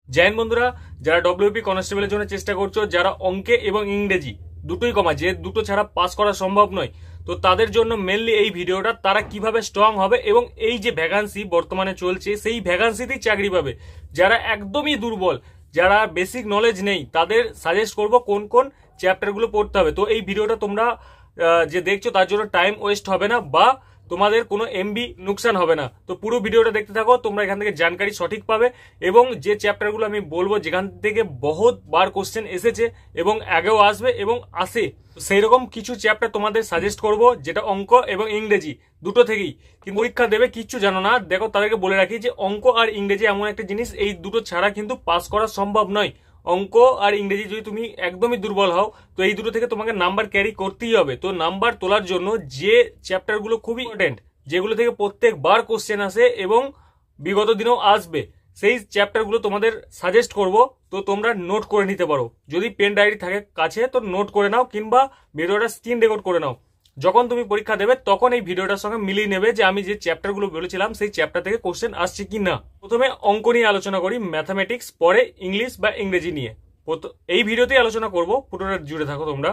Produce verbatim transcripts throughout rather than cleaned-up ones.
জয় হিন্দ বন্ধুরা, যারা ডব্লিউপি কনস্টেবলের জন্য চেষ্টা করছো, যারা অঙ্কে এবং ইংরেজি দুটোই কমা, যে দুটো ছাড়া পাস করা সম্ভব নয়, তো তাদের জন্য মেনলি এই ভিডিওটা। তারা কিভাবে স্ট্রং হবে এবং এই যে ভ্যাকান্সি বর্তমানে চলছে সেই ভ্যাকান্সিতেই চাকরি পাবে। যারা একদমই দুর্বল, যারা বেসিক নলেজ নেই, তাদের সাজেস্ট করব কোন কোন চ্যাপ্টারগুলো পড়তে হবে। তো এই ভিডিওটা তোমরা যে দেখছো তার জন্য টাইম ওয়েস্ট হবে না বা তোমাদের কোনো এমবি নুকসান হবে না। তো পুরো ভিডিওটা দেখতে থাকো, তোমরা এখান থেকে জানকারি সঠিক পাবে এবং যে চ্যাপ্টারগুলো আমি বলবো যেখান থেকে বহুত বার কোশ্চেন এসেছে এবং আগেও আসবে এবং আসে, সেই রকম কিছু চ্যাপ্টার তোমাদের সাজেস্ট করব, যেটা অঙ্ক এবং ইংরেজি দুটো থেকেই কিন্তু পরীক্ষা দেবে। কিচ্ছু জানো না, দেখো তাদেরকে বলে রাখি যে অঙ্ক আর ইংরেজি এমন একটা জিনিস, এই দুটো ছাড়া কিন্তু পাস করা সম্ভব নয়। অঙ্ক আর ইংরেজি যদি তুমি একদমই দুর্বল হও, তো এই দুটো থেকে তোমাকে নাম্বার ক্যারি করতেই হবে। তো নাম্বার তোলার জন্য যে চ্যাপ্টারগুলো খুবই ইম্পর্টেন্ট, যেগুলো থেকে প্রত্যেকবার কোশ্চেন আসে এবং বিগত দিনেও আসবে, সেই চ্যাপ্টারগুলো তোমাদের সাজেস্ট করব। তো তোমরা নোট করে নিতে পারো, যদি পেন ডায়েরি থাকে কাছে তো নোট করে নাও, কিংবা ভিডিওটা স্ক্রিন রেকর্ড করে নাও। যখন তুমি পরীক্ষা দেবে তখন এই ভিডিওটার সঙ্গে মিলিয়ে নেবে যে আমি যে চ্যাপ্টারগুলো বলেছিলাম সেই চ্যাপ্টার থেকে কোশ্চেন আসছে কি না। প্রথমে অঙ্ক নিয়ে আলোচনা করি, ম্যাথামেটিক্স, পরে ইংলিশ বা ইংরেজি নিয়ে। এই ভিডিওতেই আলোচনা করব, পুরোটা জুড়ে থাকো তোমরা।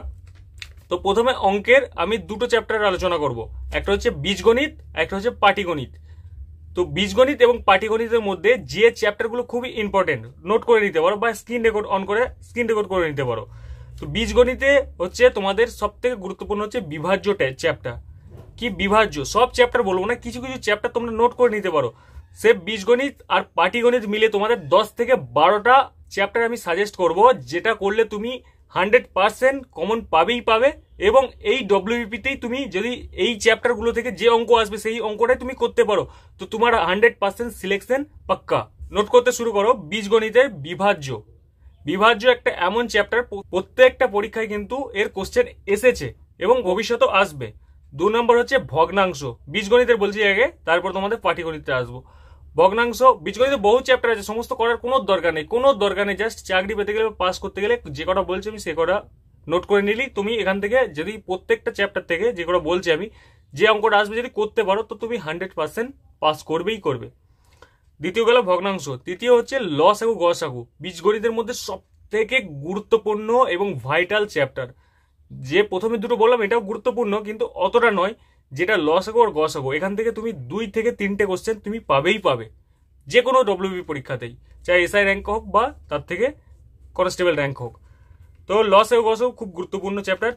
তো প্রথমে অঙ্কের আমি দুটো চ্যাপ্টারের আলোচনা করব, একটা হচ্ছে বীজগণিত, একটা হচ্ছে পাটিগণিত। তো বীজগণিত এবং পাটিগণিতের মধ্যে যে চ্যাপ্টারগুলো খুবই ইম্পর্টেন্ট, নোট করে নিতে পারো বা স্ক্রিন রেকর্ড অন করে স্ক্রিন রেকর্ড করে নিতে পারো। তো বীজগণিতে হচ্ছে তোমাদের সব থেকে গুরুত্বপূর্ণ হচ্ছে বিভাজ্য চ্যাপ্টার। কি বিভাজ্য, সব চ্যাপ্টার বলবো না, কিছু কিছু চ্যাপ্টার তোমরা নোট করে নিতে পারো। সে বীজগণিত আর পাটিগণিত মিলে তোমাদের দশ থেকে বারোটা চ্যাপ্টার আমি সাজেস্ট করব, যেটা করলে তুমি হান্ড্রেড পার্সেন্ট কমন পাবেই পাবে। এবং এই ডব্লিউপিতেই তুমি যদি এই চ্যাপ্টারগুলো থেকে যে অঙ্ক আসবে সেই অঙ্কটাই তুমি করতে পারো, তো তোমার হান্ড্রেড পার্সেন্ট সিলেকশন পাক্কা। নোট করতে শুরু করো। বীজগণিতের বিভাজ্য। বিভাজ্য একটা এমন চ্যাপ্টার, প্রত্যেকটা পরীক্ষায় কিন্তু এর কোশ্চেন এসেছে এবং ভবিষ্যতেও আসবে। দু নম্বর হচ্ছে ভগ্নাংশ। বীজগণিতের বলছি আগে, তারপর তোমাদের পাটিগণিতে আসবো। ভগ্নাংশ, বীজগণিতে বহু চ্যাপ্টার আছে, সমস্ত করার কোনো দরকার নেই, কোনো দরকার নেই। জাস্ট চাকরি পেতে গেলে, পাস করতে গেলে যে কটা বলছি আমি সে কটা নোট করে নিলি তুমি। এখান থেকে যদি প্রত্যেকটা চ্যাপ্টার থেকে যে কটা বলছি আমি, যে অঙ্কটা আসবে যদি করতে পারো, তো তুমি হান্ড্রেড পার্সেন্ট পাস করবেই করবে। দ্বিতীয় গেল ভগ্নাংশ। তৃতীয় হচ্ছে লসাগু গসাগু। বীজগণিতের মধ্যে সব থেকে গুরুত্বপূর্ণ এবং ভাইটাল চ্যাপ্টার। যে প্রথমে দুটো বললাম এটাও গুরুত্বপূর্ণ, কিন্তু অতটা নয়। যেটা লসাগু আর গসাগু, এখান থেকে তুমি দুই থেকে তিনটে কোশ্চেন তুমি পাবেই পাবে, যে কোনো ডব্লিউবি পরীক্ষাতেই, চাই এসআই র্যাঙ্ক হোক বা তার থেকে কনস্টেবল র্যাঙ্ক হোক। তো লসাগু গসাগু খুব গুরুত্বপূর্ণ চ্যাপ্টার।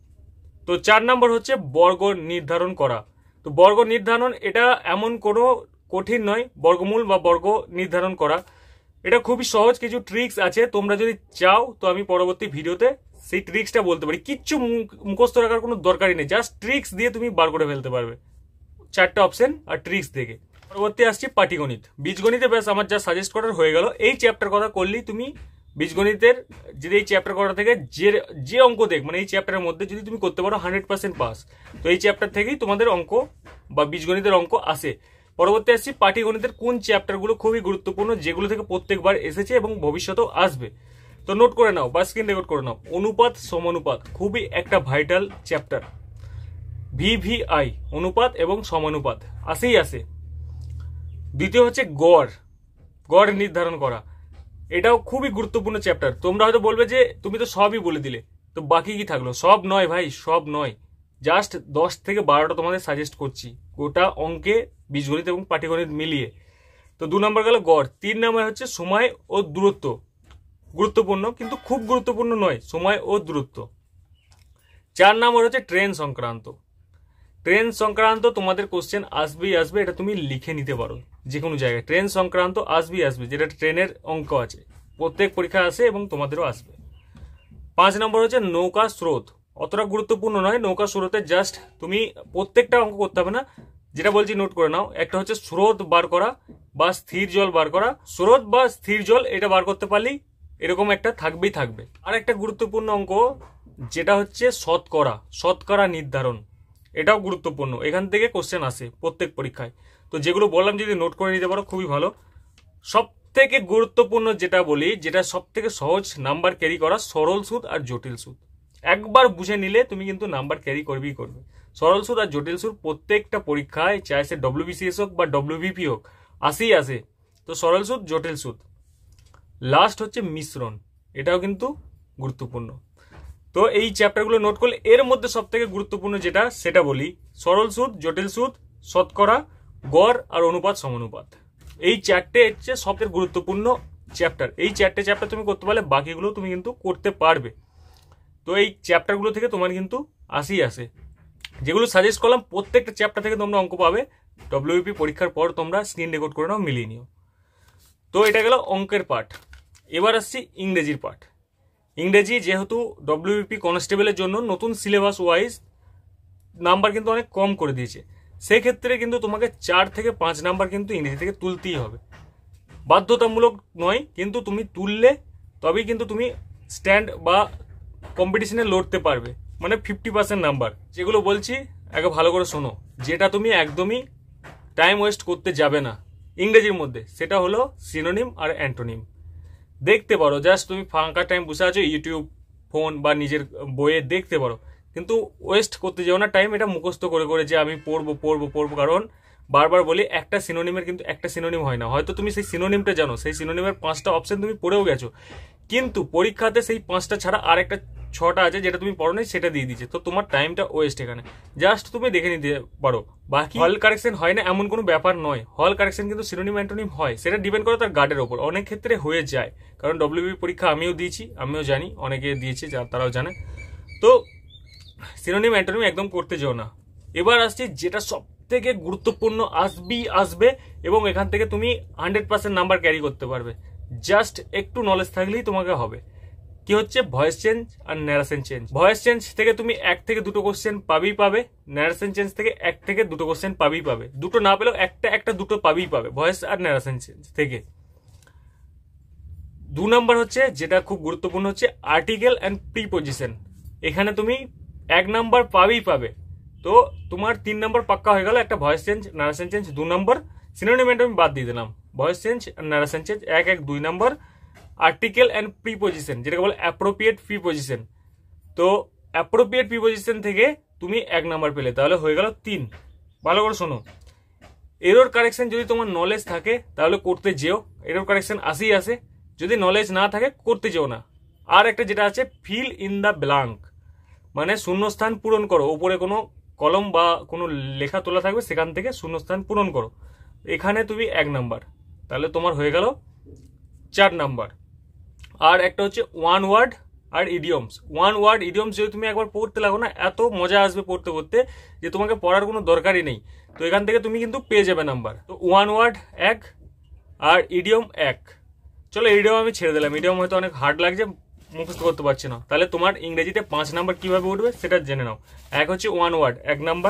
তো চার নম্বর হচ্ছে বর্গ নির্ধারণ করা। তো বর্গ নির্ধারণ এটা এমন কোনো কঠিন নয়, বর্গমূল বা বর্গ নির্ধারণ করা এটা খুবই সহজ। কিছু ট্রিক্স আছে, তোমরা যদি চাও তো আমি পরবর্তী ভিডিওতে সেই ট্রিক্সটা বলতে পারি। কিচ্ছু মুখস্থ রাখার কোনো দরকারই নেই, জাস্ট ট্রিক্স দিয়ে তুমি বার করে ফেলতে পারবে, চারটে অপশন আর ট্রিক্স দেখে। পরবর্তী আসছি পাটিগণিত। বীজগণিতে ব্যাস আমার যা সাজেস্ট করার হয়ে গেল। এই চ্যাপ্টার কথা করলেই তুমি বীজগণিতের যদি এই চ্যাপ্টার করা থেকে যে যে অঙ্ক দেখ, মানে এই চ্যাপ্টারের মধ্যে যদি তুমি করতে পারো হান্ড্রেড পার্সেন্ট পাস। তো এই চ্যাপ্টার থেকেই তোমাদের অঙ্ক বা বীজগণিতের অঙ্ক আসে। পরবর্তী আসছি পাটিগণিতের কোন চ্যাপ্টারগুলো খুবই গুরুত্বপূর্ণ, যেগুলো থেকে প্রত্যেকবার এসেছে এবং ভবিষ্যতেও আসবে। তো নোট করে নাও বা স্ক্রিন রেকর্ড করে নাও। অনুপাত সমানুপাত খুবই একটা ভাইটাল চ্যাপ্টার। ভিভিআই, অনুপাত এবং সমানুপাত আসেই আসে। দ্বিতীয় হচ্ছে গড়, গড় নির্ধারণ করা। এটাও খুবই গুরুত্বপূর্ণ চ্যাপ্টার। তোমরা হয়তো বলবে যে তুমি তো সবই বলে দিলে, তো বাকি কি থাকলো? সব নয় ভাই, সব নয়, জাস্ট দশ থেকে বারোটা তোমাদের সাজেস্ট করছি, গোটা অঙ্কে বীজগণিত এবং পাটিগণিত মিলিয়ে। তো দু নম্বর গেল গড়। তিন নম্বর হচ্ছে সময় ও দূরত্ব। গুরুত্বপূর্ণ কিন্তু খুব গুরুত্বপূর্ণ নয়, সময় ও দূরত্ব। চার নম্বর হচ্ছে ট্রেন সংক্রান্ত। ট্রেন সংক্রান্ত তোমাদের কোশ্চেন আসবেই আসবে, এটা তুমি লিখে নিতে পারো যে কোনো জায়গায়। ট্রেন সংক্রান্ত আসবেই আসবে, যেটা ট্রেনের অঙ্ক আছে, প্রত্যেক পরীক্ষা আসে এবং তোমাদেরও আসবে। পাঁচ নম্বর হচ্ছে নৌকা স্রোত। অতটা গুরুত্বপূর্ণ নয়, নৌকা স্রোতে জাস্ট তুমি প্রত্যেকটা অঙ্ক করতে হবে না, যেটা বলছি নোট করে নাও। একটা হচ্ছে স্রোত বার করা বা স্থির জল বার করা। স্রোত বা স্থির জল এটা বার করতে পারলেই এরকম একটা থাকবেই থাকবে। আর একটা গুরুত্বপূর্ণ অঙ্ক যেটা হচ্ছে শতকরা, শতকরা নির্ধারণ, এটাও গুরুত্বপূর্ণ। এখান থেকে কোশ্চেন আসে প্রত্যেক পরীক্ষায়। তো যেগুলো বললাম যদি নোট করে নিতে পারো খুবই ভালো। সব থেকে গুরুত্বপূর্ণ যেটা বলি, যেটা সব থেকে সহজ নাম্বার ক্যারি করা, সরল সুদ আর জটিল সুদ। একবার বুঝে নিলে তুমি কিন্তু নাম্বার ক্যারি করবেই করবে। সরল সুদ আর জটিল সুদ প্রত্যেকটা পরীক্ষায়, চাই সে ডব্লিউবিসিএস হোক বা ডব্লিউবিপি হোক, আসেই আসে। তো সরল সুদ, জটিল সুদ। লাস্ট হচ্ছে মিশ্রণ, এটাও কিন্তু গুরুত্বপূর্ণ। তো এই চ্যাপ্টারগুলো নোট করলে এর মধ্যে সব থেকে গুরুত্বপূর্ণ যেটা সেটা বলি, সরল সুদ, জটিল সুদ, শতকরা, গড় আর অনুপাত সমানুপাত। এই চারটে হচ্ছে সবথেকে গুরুত্বপূর্ণ চ্যাপ্টার। এই চারটে চ্যাপ্টার তুমি করতে পারলে বাকিগুলো তুমি কিন্তু করতে পারবে। তো এই চ্যাপ্টারগুলো থেকে তোমার কিন্তু আসি আসে, যেগুলো সাজেস্ট করলাম প্রত্যেকটা চ্যাপ্টার থেকে তোমরা অঙ্ক পাবে। ডব্লিউবিপি পরীক্ষার পর তোমরা স্ক্রিন রেকর্ড করে নাও, মিলিয়ে নিও। তো এটা গেল অঙ্কের পার্ট। এবার আসছি ইংরেজির পার্ট। ইংরেজি যেহেতু ডব্লিউবিপি কনস্টেবলের জন্য নতুন সিলেবাস ওয়াইজ নাম্বার কিন্তু অনেক কম করে দিয়েছে, সেক্ষেত্রে কিন্তু তোমাকে চার থেকে পাঁচ নাম্বার কিন্তু ইংরেজি থেকে তুলতেই হবে। বাধ্যতামূলক নয়, কিন্তু তুমি তুললে তবেই কিন্তু তুমি স্ট্যান্ড বা কম্পিটিশনে লড়তে পারবে, মানে ফিফটি পার্সেন্ট নাম্বার। যেগুলো বলছি আগে ভালো করে শোনো, যেটা তুমি একদমই টাইম ওয়েস্ট করতে যাবে না ইংরেজির মধ্যে, সেটা হলো সিনোনিম আর অ্যান্টোনিম। দেখতে পারো, জাস্ট তুমি ফাঁকা টাইম বসে আছো, ইউটিউব, ফোন বা নিজের বইয়ে দেখতে পারো, কিন্তু ওয়েস্ট করতে যাও না টাইম এটা মুখস্থ করে করে যে আমি পড়বো পড়বো পড়বো। কারণ বারবার বলি, একটা সিনোনিমের কিন্তু একটা সিনোনিম হয় না। হয়তো তুমি সেই সিনোনিমটা জানো, সেই সিনোনিমের পাঁচটা অপশন তুমি পড়েও গেছো, কিন্তু পরীক্ষাতে সেই পাঁচটা ছাড়া আর একটা ছটা আছে যেটা তুমি পড়ো নাই, সেটা দিয়ে দিচ্ছে। তো তোমার টাইমটা ওয়েস্ট এখানে। জাস্ট তুমি দেখে নিতে পারো। বাকি হল কারেকশন হয় না এমন কোনো ব্যাপার নয়, হল কারেকশন কিন্তু সিনোনিম অ্যান্টোনিম হয়, সেটা ডিপেন্ড করে তার গার্ডের ওপর। অনেক ক্ষেত্রে হয়ে যায়, কারণ ডব্লিউবি পরীক্ষা আমিও দিয়েছি, আমিও জানি, অনেকে দিয়েছে যা তারাও জানে। তো সিনোনিম অ্যান্টোনিম একদম করতে যাও না। এবার আসছি যেটা সব থেকে গুরুত্বপূর্ণ, আসবেই আসবে, এবং এখান থেকে তুমি হান্ড্রেড পার্সেন্ট নাম্বার ক্যারি করতে পারবে, জাস্ট একটু নলেজ থাকলেই তোমাকে হবে। কি হচ্ছে ভয়েস চেঞ্জ আর ন্যারেশন চেঞ্জ। ভয়েস চেঞ্জ থেকে তুমি এক থেকে দুটো কোশ্চেন পাবেই পাবে, ন্যারেশন চেঞ্জ থেকে এক থেকে দুটো কোশ্চেন পাবেই পাবে, দুটো না পেলেও একটা একটা দুটো পাবেই পাবে ভয়েস আর ন্যারেশন চেঞ্জ থেকে। দু নম্বর হচ্ছে যেটা খুব গুরুত্বপূর্ণ হচ্ছে আর্টিকেল অ্যান্ড প্রিপোজিশন। এখানে তুমি এক নাম্বার পাবেই পাবে। তো তোমার তিন নম্বর পাক্কা হয়ে গেল। একটা ভয়েস চেঞ্জ, ন্যারেশন চেঞ্জ দু নম্বর, সিনোনিম আমি বাদ দিয়ে দিলাম, ভয়েস চেঞ্জ আর ন্যারেশন চেঞ্জ এক এক দুই নম্বর, আর্টিকেল অ্যান্ড প্রিপোজিশন যেটাকে বলে অ্যাপ্রোপ্রিয়েট প্রিপোজিশন। তো অ্যাপ্রোপ্রিয়েট প্রিপোজিশন থেকে তুমি এক নাম্বার পেলে, তাহলে হয়ে গেল তিন। ভালো করে শোনো, এরর কারেকশন যদি তোমার নলেজ থাকে তাহলে করতে যেও, এরর কারেকশন আসেই আসে। যদি নলেজ না থাকে করতে যেও না। আর একটা যেটা আছে ফিল ইন দ্য ব্ল্যাঙ্ক, মানে শূন্যস্থান পূরণ করো। উপরে কোনো কলম বা কোনো লেখা তোলা থাকবে, সেখান থেকে শূন্যস্থান পূরণ করো। এখানে তুমি এক নাম্বার, তাহলে তোমার হয়ে গেল চার নাম্বার। আর একটা হচ্ছে ওয়ান ওয়ার্ড আর ইডিয়মস। ওয়ান ওয়ার্ড ইডিয়মস যদি তুমি একবার পড়তে লাগো না, এত মজা আসবে পড়তে পড়তে যে তোমাকে পড়ার কোনো দরকারই নেই। তো এখান থেকে তুমি কিন্তু পেয়ে যাবে নাম্বার। তো ওয়ান ওয়ার্ড এক আর ইডিয়ম এক। চলো ইডিয়ম আমি ছেড়ে দিলাম, ইডিয়ম হয়তো অনেক হার্ড লাগছে, মুখস্থ করতে পারছি না। তাহলে তোমার ইংরেজিতে পাঁচ নাম্বার কিভাবে উঠবে সেটা জেনে নাও। এক হচ্ছে ওয়ান ওয়ার্ড এক number,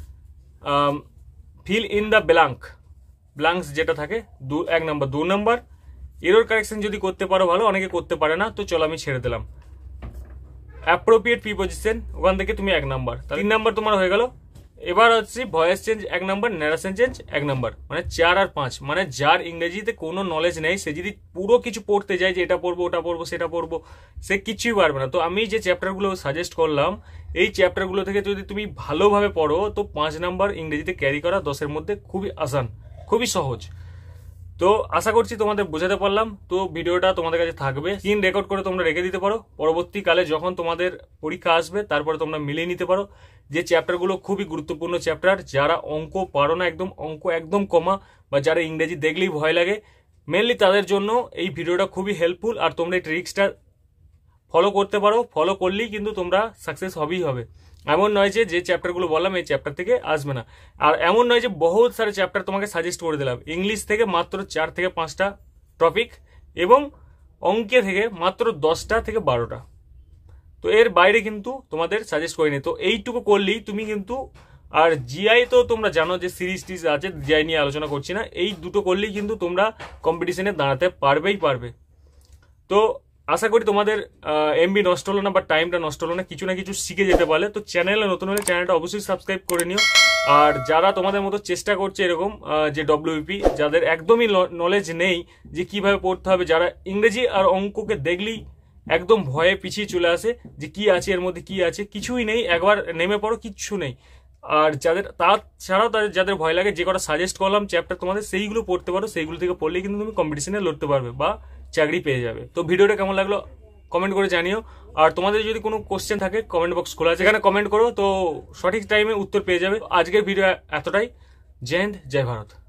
fill in the blank, blanks যেটা থাকে দু এক নাম্বার। দু নাম্বার এরর কারেকশন যদি করতে পারো ভালো, অনেকে করতে পারে না, তো চলো আমি ছেড়ে দিলাম। অ্যাপ্রোপ্রিয়েট প্রিপোজিশন, ওখান থেকে তুমি এক নাম্বার। তিন নাম্বার তোমার হয়ে গেল। এবার হচ্ছে ভয়েস চেঞ্জ এক নাম্বার, ন্যারেশন চেঞ্জ এক নাম্বার, মানে চার আর পাঁচ। মানে যার ইংরেজিতে কোনো নলেজ নেই, সে যদি পুরো কিছু পড়তে যায় যে এটা পড়বো ওটা পড়বো সেটা পড়বো, সে কিছুই পারবে না। তো আমি যে চ্যাপ্টারগুলো সাজেস্ট করলাম, এই চ্যাপ্টারগুলো থেকে যদি তুমি ভালোভাবে পড়ো, তো পাঁচ নাম্বার ইংরেজিতে ক্যারি করা দশের মধ্যে খুবই আসান, খুবই সহজ। তো আশা করছি তোমাদের বোঝাতে পারলাম। তো ভিডিওটা তোমাদের কাছে থাকবে, স্ক্রিন রেকর্ড করে তোমরা রেখে দিতে পারো। পরবর্তীকালে যখন তোমাদের পরীক্ষা আসবে তারপরে তোমরা মিলিয়ে নিতে পারো। যে চ্যাপ্টারগুলো খুবই গুরুত্বপূর্ণ চ্যাপ্টার, যারা অঙ্ক পারো না একদম, অঙ্ক একদম কমা, বা যারা ইংরেজি দেখলেই ভয় লাগে, মেনলি তাদের জন্য এই ভিডিওটা খুবই হেল্পফুল। আর তোমরা এই ট্রিক্সটা ফলো করতে পারো, ফলো করলেই কিন্তু তোমরা সাকসেস হবেই হবে। এমন নয় যে যে চ্যাপ্টারগুলো বললাম এই চ্যাপ্টার থেকে আসবে না, আর এমন নয় যে বহুত সারে চ্যাপ্টার তোমাকে সাজেস্ট করে দিলাম। ইংলিশ থেকে মাত্র চার থেকে পাঁচটা টপিক, এবং অঙ্কে থেকে মাত্র দশটা থেকে বারোটা। তো এর বাইরে কিন্তু তোমাদের সাজেস্ট করিনি। তো এইটুকু করলেই তুমি কিন্তু, আর জিআই তো তোমরা জানো যে সিরিজ টিজ আছে, জিআই নিয়ে আলোচনা করছি না, এই দুটো করলেই কিন্তু তোমরা কম্পিটিশনে দাঁড়াতে পারবেই পারবে। তো আশা করি তোমাদের এমবি নষ্ট হলো না বা টাইমটা নষ্ট হলো না, কিছু না কিছু শিখে যেতে পারলে। তো চ্যানেলে নতুন হলে চ্যানেলটা অবশ্যই সাবস্ক্রাইব করে নিও। আর যারা তোমাদের মতো চেষ্টা করছে এরকম যে ডব্লিউপি, যাদের একদমই নলেজ নেই যে কিভাবে পড়তে হবে, যারা ইংরেজি আর অঙ্ককে দেখলেই একদম ভয়ে পিছিয়ে চলে আসে যে কি আছে এর মধ্যে, কি আছে, কিছুই নেই, একবার নেমে পড়ো, কিচ্ছু নেই। আর যাদের তাছাড়াও তাদের যাদের ভয় লাগে, যে কটা সাজেস্ট করলাম চ্যাপ্টার তোমাদের, সেইগুলো পড়তে পারো। সেইগুলো থেকে পড়লেই কিন্তু তুমি কম্পিটিশনে লড়তে পারবে বা চাকরি পেয়ে যাবে। তো ভিডিওটা কেমন লাগলো কমেন্ট করে জানিও। আর তোমাদের যদি কোনো কোশ্চেন থাকে কমেন্ট বক্স খোলা আছে, সেখানে কমেন্ট করো, তো সঠিক টাইমে উত্তর পেয়ে যাবে। আজকের ভিডিও এতটাই। জয় হিন্দ, জয় ভারত।